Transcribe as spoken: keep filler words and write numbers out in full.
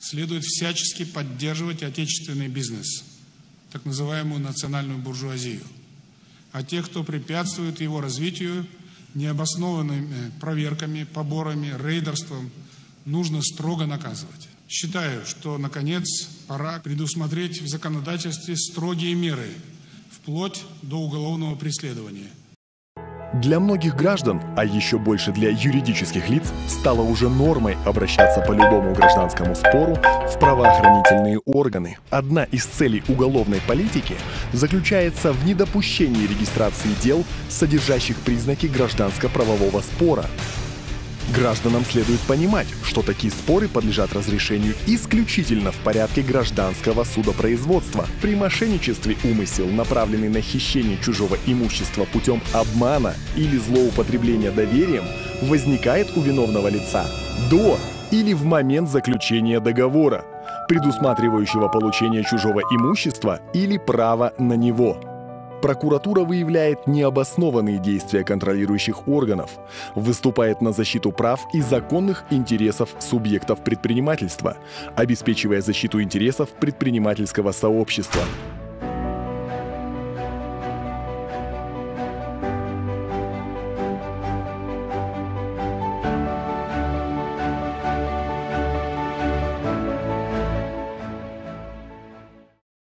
следует всячески поддерживать отечественный бизнес, так называемую национальную буржуазию. А тех, кто препятствует его развитию необоснованными проверками, поборами, рейдерством, нужно строго наказывать. Считаю, что, наконец, пора предусмотреть в законодательстве строгие меры, вплоть до уголовного преследования. Для многих граждан, а еще больше для юридических лиц, стало уже нормой обращаться по любому гражданскому спору в правоохранительные органы. Одна из целей уголовной политики заключается в недопущении регистрации дел, содержащих признаки гражданско-правового спора. Гражданам следует понимать, что такие споры подлежат разрешению исключительно в порядке гражданского судопроизводства. При мошенничестве умысел, направленный на хищение чужого имущества путем обмана или злоупотребления доверием, возникает у виновного лица до или в момент заключения договора, предусматривающего получение чужого имущества или права на него. Прокуратура выявляет необоснованные действия контролирующих органов, выступает на защиту прав и законных интересов субъектов предпринимательства, обеспечивая защиту интересов предпринимательского сообщества.